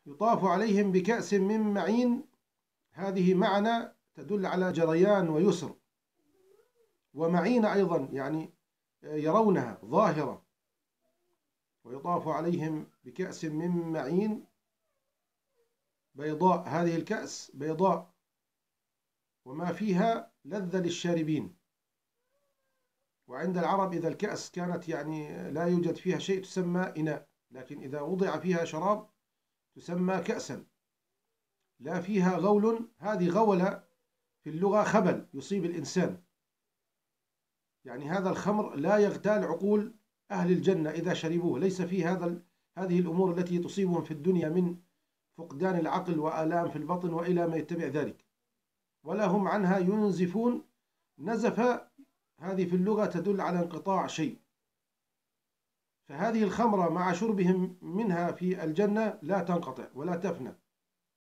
يطاف عليهم بكأس من معين. هذه معنى تدل على جريان ويسر، ومعين أيضا يعني يرونها ظاهرة. ويطاف عليهم بكأس من معين بيضاء، هذه الكأس بيضاء وما فيها لذة للشاربين. وعند العرب إذا الكأس كانت يعني لا يوجد فيها شيء تسمى إناء، لكن إذا وضع فيها شراب تسمى كأسا لا فيها غول. هذه غولة في اللغة خبل يصيب الإنسان، يعني هذا الخمر لا يغتال عقول أهل الجنة إذا شربوه. ليس فيه هذه الأمور التي تصيبهم في الدنيا من فقدان العقل وآلام في البطن وإلى ما يتبع ذلك، ولا هم عنها ينزفون. نزف هذه في اللغة تدل على انقطاع شيء. فهذه الخمرة مع شربهم منها في الجنة لا تنقطع ولا تفنى.